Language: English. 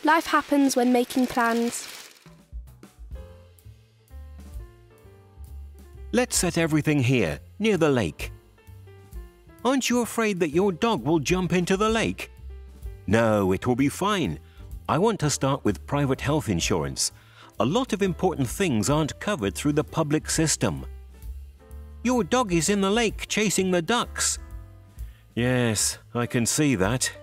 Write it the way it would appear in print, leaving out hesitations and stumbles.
Life happens when making plans. Let's set everything here, near the lake. Aren't you afraid that your dog will jump into the lake? No, it will be fine. I want to start with private health insurance. A lot of important things aren't covered through the public system. Your dog is in the lake chasing the ducks. Yes, I can see that.